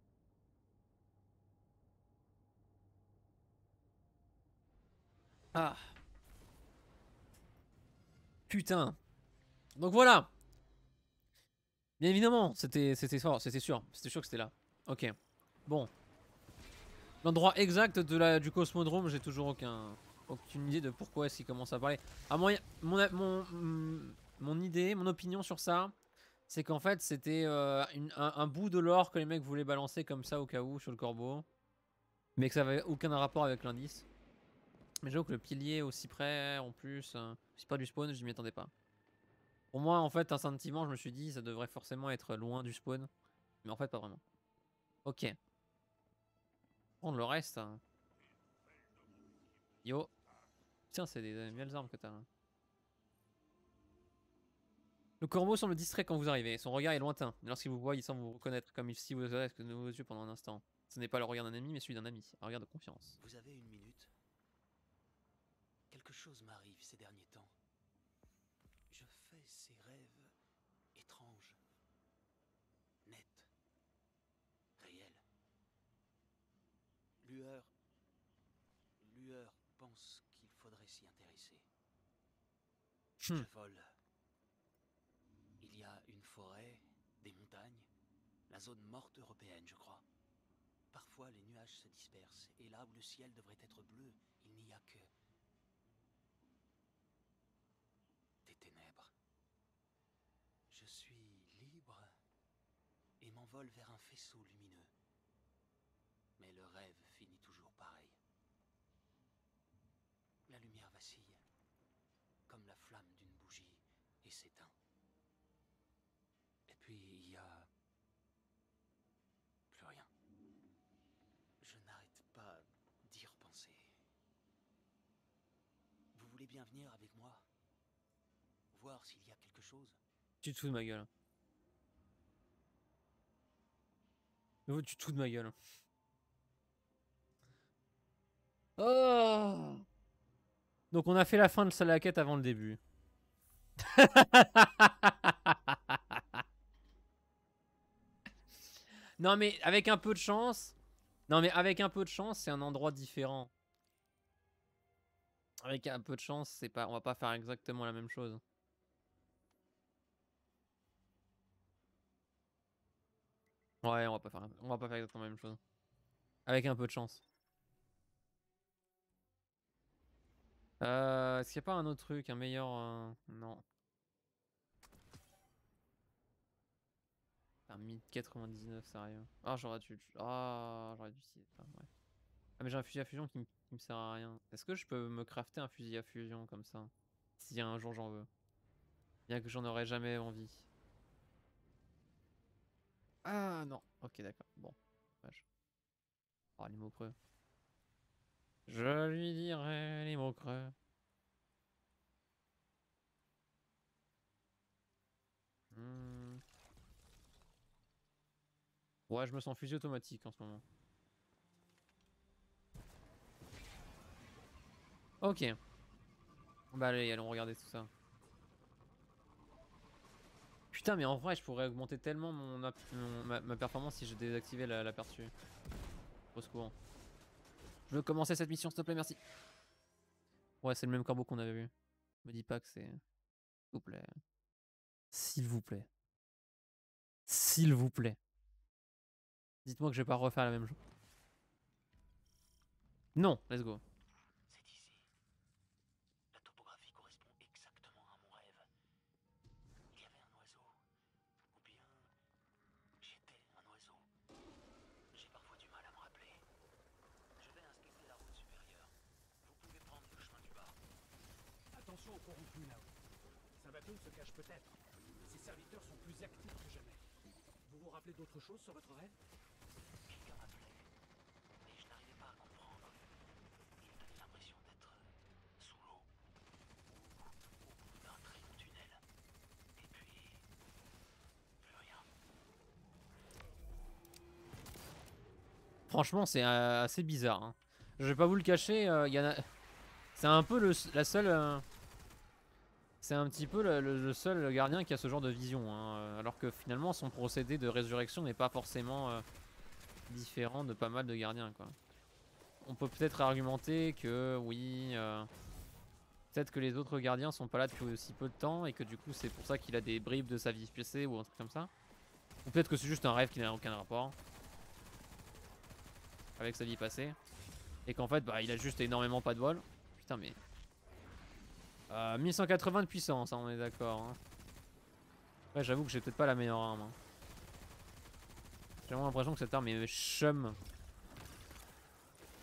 Speaker 1: Ah. Putain. Donc voilà. Bien évidemment, c'était c'était fort, c'était sûr. C'était sûr que c'était là. Ok. Bon. L'endroit exact de la, du cosmodrome, j'ai toujours aucun, aucune idée de pourquoi est-ce qu'il commence à parler. À mon, mon, mon, mon idée, mon opinion sur ça, c'est qu'en fait c'était euh, une, un, un bout de l'or que les mecs voulaient balancer comme ça au cas où sur le corbeau. Mais que ça avait aucun rapport avec l'indice. Mais j'avoue que le pilier aussi près, en plus, euh, c'est pas du spawn, je m'y attendais pas. Pour moi, en fait, instinctivement, je me suis dit, ça devrait forcément être loin du spawn. Mais en fait, pas vraiment. Ok. Prendre le reste. Hein. Yo. Tiens, c'est des belles armes que t'as là. Le corbeau semble distrait quand vous arrivez. Son regard est lointain. Lorsqu'il vous voit, il semble vous reconnaître, comme si vous avec de nouveaux yeux pendant un instant. Ce n'est pas le regard d'un ennemi, mais celui d'un ami. Un regard de confiance.
Speaker 4: Vous avez une minute? Quelque chose m'arrive ces derniers temps. Je fais ces rêves étranges, nets, réels. Lueur, Lueur pense qu'il faudrait s'y intéresser. Je vole. Il y a une forêt, des montagnes, la zone morte européenne, je crois. Parfois, les nuages se dispersent, et là où le ciel devrait être bleu, il n'y a que des ténèbres. Je suis libre et m'envole vers un faisceau lumineux. Mais le rêve finit toujours pareil. La lumière vacille, comme la flamme d'une bougie, et s'éteint. Et puis il y a plus rien. Je n'arrête pas d'y repenser. Vous voulez bien venir avec moi? Voir s'il y a quelque chose?
Speaker 1: Tu te fous de ma gueule. Oh, tu te fous de ma gueule. Oh. Donc on a fait la fin de la quête avant le début. Non mais avec un peu de chance. Non mais avec un peu de chance, c'est un endroit différent. Avec un peu de chance, c'est pas, on va pas faire exactement la même chose. Ouais, on va pas faire, on va pas faire exactement la même chose. Avec un peu de chance. Euh, Est-ce qu'il n'y a pas un autre truc, un meilleur... euh, Non. Un mille quatre-vingt-dix-neuf, sérieux. Ah, j'aurais dû... Ah, j'aurais dû... Ah, ouais. Ah, mais j'ai un fusil à fusion qui me, qui me sert à rien. Est-ce que je peux me crafter un fusil à fusion comme ça? Si un jour j'en veux. Bien que j'en aurais jamais envie. Ah, non. Ok, d'accord. Bon. Dommage. Oh, les mots creux. Je lui dirai les mots creux. Hmm. Ouais, je me sens fusil automatique en ce moment. Ok. Bah allez, allons regarder tout ça. Putain, mais en vrai, je pourrais augmenter tellement mon, mon ma, ma performance si je désactivais l'aperçu. Au secours. Je veux commencer cette mission, s'il te plaît, merci. Ouais, c'est le même corbeau qu'on avait vu. Me dis pas que c'est... S'il vous plaît. S'il vous plaît. S'il vous plaît. Dites-moi que je vais pas refaire la même chose. Non, let's go.
Speaker 4: C'est ici. La topographie correspond exactement à mon rêve. Il y avait un oiseau. Ou bien... j'étais un oiseau. J'ai parfois du mal à me rappeler. Je vais inspecter la route supérieure. Vous pouvez prendre le chemin du bas.
Speaker 5: Attention aux corrompus là-haut. Sabaton se cache peut-être. Ses serviteurs sont plus actifs que jamais. Vous vous rappelez d'autres choses sur votre rêve?
Speaker 4: Quelqu'un m'appelait. Mais je n'arrivais pas à comprendre. Il me donnait l'impression d'être sous l'eau. Ou au bout d'un très long tunnel. Et puis... plus rien.
Speaker 1: Franchement, c'est euh, assez bizarre. Hein. Je vais pas vous le cacher, il euh, y en a... C'est un peu le, la seule... Euh... C'est un petit peu le, le, le seul gardien qui a ce genre de vision. Hein. Alors que finalement, son procédé de résurrection n'est pas forcément euh, différent de pas mal de gardiens, quoi. On peut peut-être argumenter que, oui... Euh... Peut-être que les autres gardiens sont pas là depuis aussi peu de temps et que du coup, c'est pour ça qu'il a des bribes de sa vie passée ou un truc comme ça. Ou peut-être que c'est juste un rêve qui n'a aucun rapport avec sa vie passée. Et qu'en fait, bah, il a juste énormément pas de vol. Putain, mais... Euh, mille cent quatre-vingts de puissance, hein, on est d'accord. Hein. Ouais, j'avoue que j'ai peut-être pas la meilleure arme. Hein. J'ai vraiment l'impression que cette arme est chum.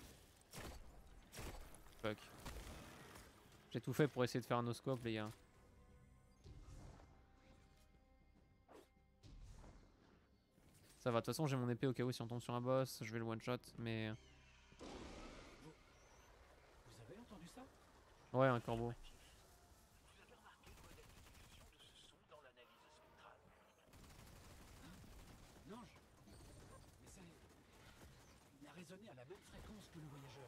Speaker 1: Fuck. J'ai tout fait pour essayer de faire un no-scope, les gars. Ça va, de toute façon j'ai mon épée au cas où si on tombe sur un boss, je vais le one shot, mais...
Speaker 5: Vous avez entendu ça?
Speaker 1: Ouais, un corbeau.
Speaker 4: Vous avez remarqué le modèle de diffusion de ce son dans l'analyse spectrale?
Speaker 5: Non, je... Mais ça... Il a résonné à la même fréquence que le voyageur.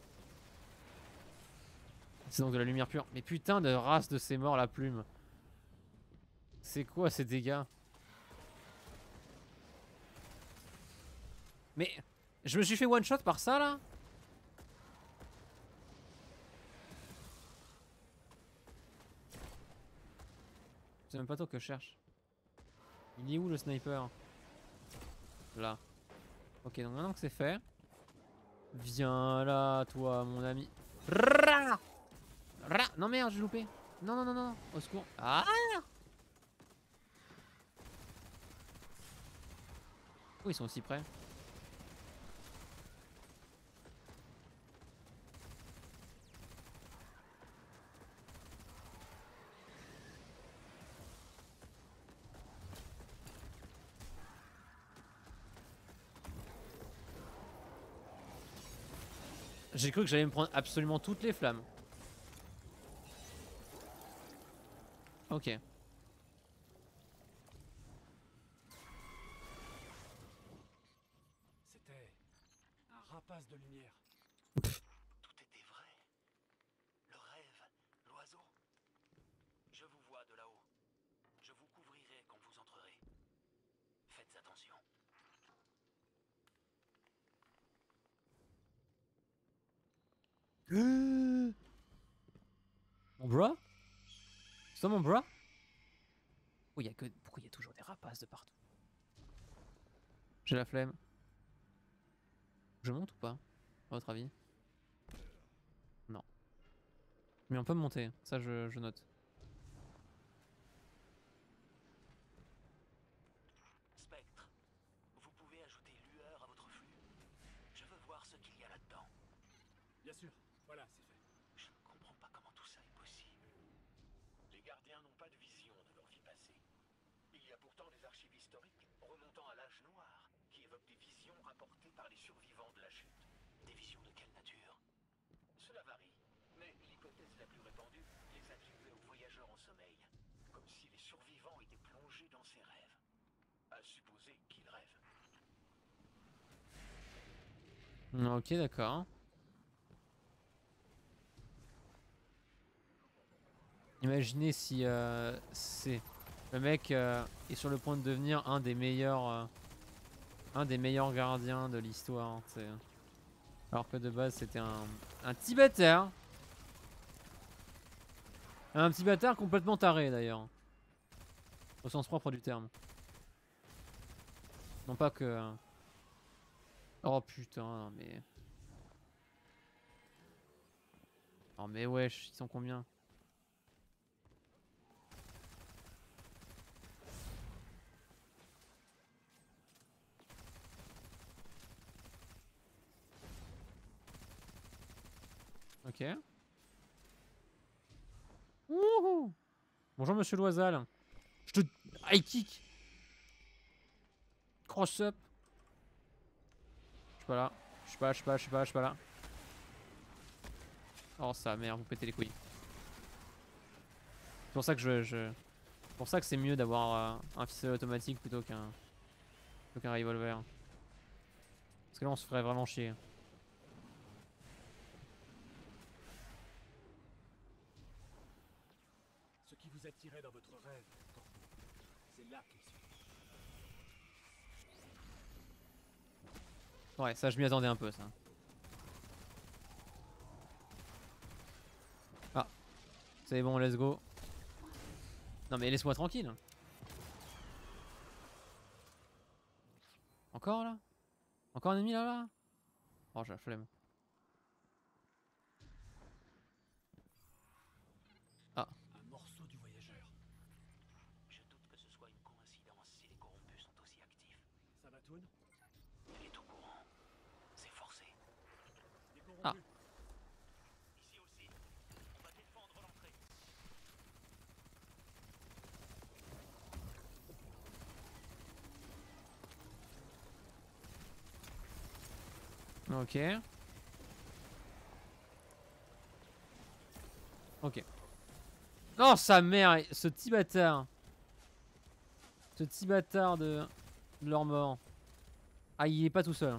Speaker 1: C'est donc de la lumière pure. Mais putain de race de ces morts la plume. C'est quoi ces dégâts? Mais je me suis fait one shot par ça là? C'est même pas toi que je cherche. Il est où le sniper? Là. Ok, donc maintenant que c'est fait, viens là toi mon ami. Rah Rah non merde, j'ai loupé. Non non non non, au secours. Ah! Oh, ils sont aussi près. J'ai cru que j'allais me prendre absolument toutes les flammes. Ok.
Speaker 5: C'était un rapace de lumière.
Speaker 4: Tout était vrai. Le rêve, l'oiseau. Je vous vois de là-haut. Je vous couvrirai quand vous entrerez. Faites attention.
Speaker 1: Mon bras? C'est mon bras? Oh, y a que... Pourquoi il y a toujours des rapaces de partout? J'ai la flemme. Je monte ou pas? À votre avis? Non. Mais on peut monter, ça je, je note.
Speaker 4: Spectre, vous pouvez ajouter lueur à votre flux. Je veux voir ce qu'il y a là-dedans.
Speaker 5: Bien sûr, voilà, c'est fait.
Speaker 4: Je ne comprends pas comment tout ça est possible.
Speaker 6: Les gardiens n'ont pas de vision de leur vie passée. Il y a pourtant des archives historiques remontant à l'âge noir qui évoquent des visions rapportées par les survivants de la chute.
Speaker 4: Des visions de quelle nature?
Speaker 6: Cela varie, mais l'hypothèse la plus répandue les attribuait aux voyageurs en sommeil, comme si les survivants étaient plongés dans ces rêves. À supposer qu'ils rêvent.
Speaker 1: Ok, d'accord. Imaginez si euh, c'est le mec euh, est sur le point de devenir un des meilleurs, euh, un des meilleurs gardiens de l'histoire. T'sais. Alors que de base c'était un, un petit bâtard, un petit bâtard complètement taré d'ailleurs, au sens propre du terme. Non pas que. euh, Oh putain, mais. Oh mais wesh, ils sont combien? Ok. Wouhou. Bonjour monsieur Loisal. Je te... High kick. Cross up. Je suis pas là. Je suis pas là, je suis pas là, je suis pas là, je suis pas là. Oh ça merde, vous pétez les couilles. C'est pour ça que je... je... C'est pour ça que c'est mieux d'avoir euh, un pistolet automatique plutôt qu'un... plutôt qu'un revolver. Parce que là on se ferait vraiment chier.
Speaker 5: Ce qui vous attirait dans votre rêve, c'est là qu'il se fait.
Speaker 1: Ouais, ça je m'y attendais un peu ça. Ah. C'est bon, let's go. Non mais laisse-moi tranquille. Encore là? Encore un ennemi là là? Oh j'ai la flemme. Ah.
Speaker 5: Un morceau du voyageur.
Speaker 4: Je doute que ce soit une coïncidence si les corrompus sont aussi actifs.
Speaker 5: Ça va, Toon?
Speaker 4: Il est au courant. C'est forcé.
Speaker 5: Les corrompus.
Speaker 1: Ah.
Speaker 4: Ici
Speaker 1: Ok. Ok. Oh sa mère, ce petit bâtard. Ce petit bâtard de, de leur mort. Ah, il est pas tout seul.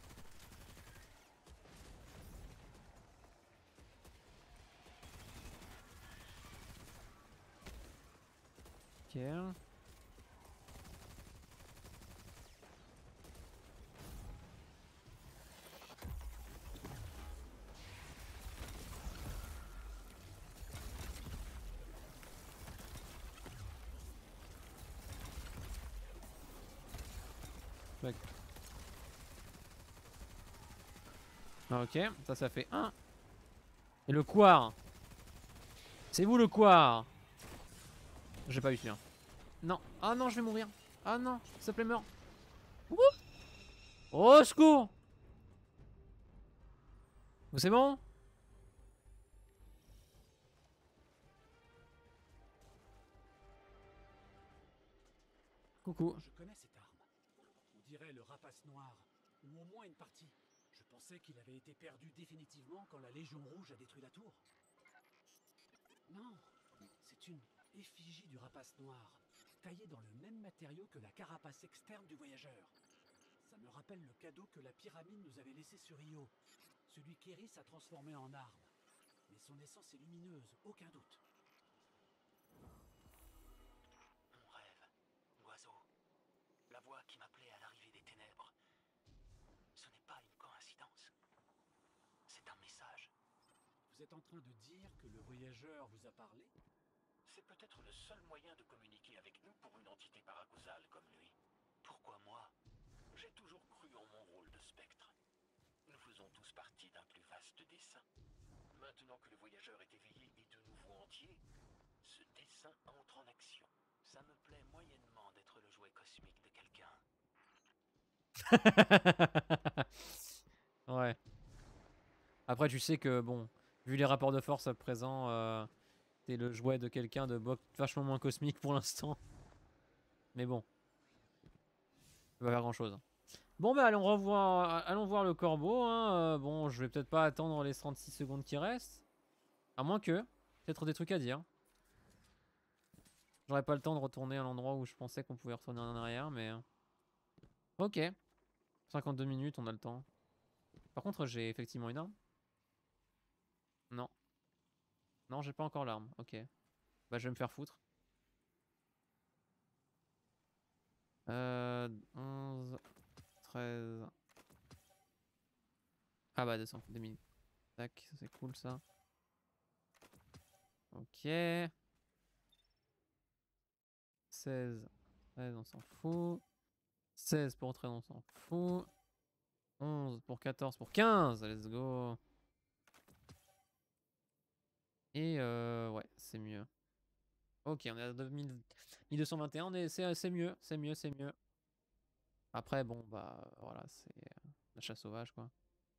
Speaker 1: Ok. Ok, ça, ça fait un. Et le quar. C'est vous le quar. J'ai pas eu celui-là. Non. Ah non, je vais mourir. Ah non, s'il te plaît, meurs. Ouh. Au secours. C'est bon? Coucou.
Speaker 5: Je connais cette arme. On dirait le rapace noir, ou au moins une partie. Je pensais qu'il avait été perdu définitivement quand la Légion Rouge a détruit la tour. Non, c'est une effigie du rapace noir, taillée dans le même matériau que la carapace externe du voyageur. Ça me rappelle le cadeau que la pyramide nous avait laissé sur Io, celui qu'Eris a transformé en arme. Mais son essence est lumineuse, aucun doute.
Speaker 4: Mon rêve, l'oiseau, la voix qui m'appelait à l'arrivée des ténèbres. Ce n'est pas une coïncidence. C'est un message.
Speaker 5: Vous êtes en train de dire que le voyageur vous a parlé?
Speaker 6: C'est peut-être le seul moyen de communiquer avec nous pour une entité paracausale comme lui.
Speaker 4: Pourquoi moi?
Speaker 6: J'ai toujours cru en mon rôle de spectre. Nous faisons tous partie d'un plus vaste dessein. Maintenant que le voyageur est éveillé et de nouveau entier, ce dessein entre en action.
Speaker 4: Ça me plaît moyennement d'être le jouet cosmique de quelqu'un.
Speaker 1: Ouais. Après, tu sais que, bon, vu les rapports de force à présent, euh, t'es le jouet de quelqu'un de vachement moins cosmique pour l'instant. Mais bon. Ça va faire grand chose. Bon, bah, allons, revoir, allons voir le corbeau. Hein. Euh, bon, je vais peut-être pas attendre les trente-six secondes qui restent. À moins que. Peut-être des trucs à dire. J'aurais pas le temps de retourner à l'endroit où je pensais qu'on pouvait retourner en arrière, mais. Ok. cinquante-deux minutes, on a le temps. Par contre, j'ai effectivement une arme. Non. Non, j'ai pas encore l'arme. Ok. Bah, je vais me faire foutre. Euh, onze, treize. Ah bah, deux cents, deux minutes. Tac, ça c'est cool ça. Ok. seize. treize, on s'en fout. seize pour treize, on s'en fout. onze pour quatorze, pour quinze. Let's go. Et euh, ouais, c'est mieux. Ok, on est à mille deux cent vingt et un, c'est mieux, c'est mieux, c'est mieux. Après, bon, bah voilà, c'est euh, la chasse sauvage quoi.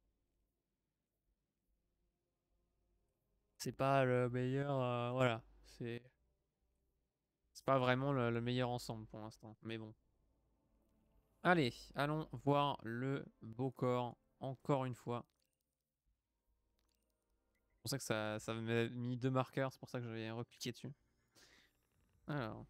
Speaker 1: C'est pas le meilleur, euh, voilà, c'est c'est pas vraiment le, le meilleur ensemble pour l'instant, mais bon. Allez, allons voir le beau corps encore une fois. C'est pour ça que ça, ça m'a mis deux marqueurs, c'est pour ça que je vais recliquer dessus. Alors.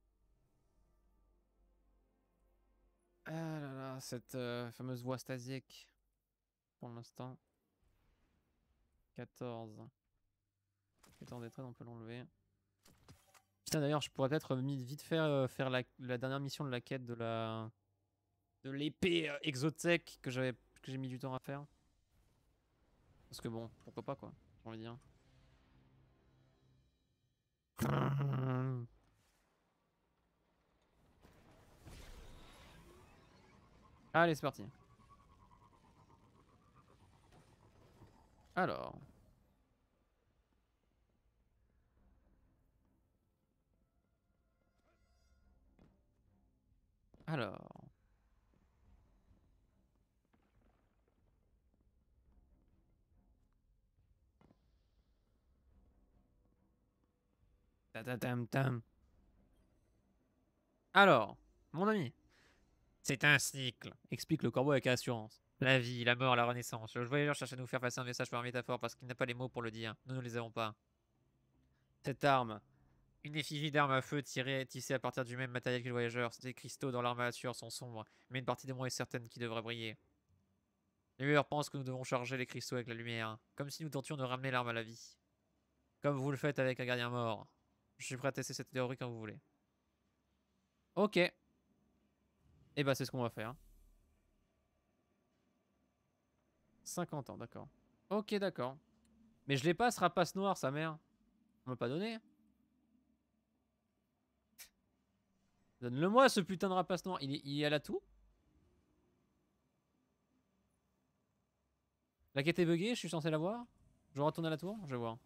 Speaker 1: Ah là là, cette euh, fameuse voie stasique. Pour l'instant. quatorze. quatorze et treize, on peut l'enlever. Putain, d'ailleurs, je pourrais peut-être vite faire, euh, faire la, la dernière mission de la quête de la de l'épée euh, exotech que j'avais que j'ai mis du temps à faire. Parce que bon, pourquoi pas quoi, j'ai envie de dire. Allez, c'est parti. Alors. Alors. Ta-ta-tam-tam. Alors, mon ami. C'est un cycle, explique le corbeau avec assurance. La vie, la mort, la renaissance. Le voyageur cherche à nous faire passer un message par métaphore parce qu'il n'a pas les mots pour le dire. Nous ne les avons pas. Cette arme. Une effigie d'arme à feu tirée, tissée à partir du même matériel que le voyageur. Ces cristaux dans l'armature sont sombres, mais une partie de moi est certaine qui devrait briller. Les lueurs pensent que nous devons charger les cristaux avec la lumière, comme si nous tentions de ramener l'arme à la vie. Comme vous le faites avec un gardien mort. Je suis prêt à tester cette théorie quand vous voulez. Ok. Et bah c'est ce qu'on va faire. cinquante ans, d'accord. Ok, d'accord. Mais je l'ai pas ce rapace noir, sa mère. On m'a pas donné. Donne-le-moi ce putain de rapace noir. Il est, il est à la tour? La quête est buggée, je suis censé la voir? Je retourne à la tour? Je vais voir.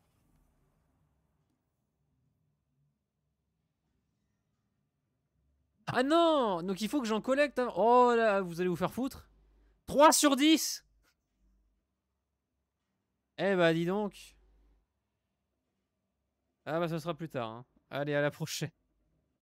Speaker 1: Ah non! Donc il faut que j'en collecte. Hein. Oh là, vous allez vous faire foutre. trois sur dix! Eh bah dis donc. Ah bah ce sera plus tard. Hein. Allez, à la prochaine.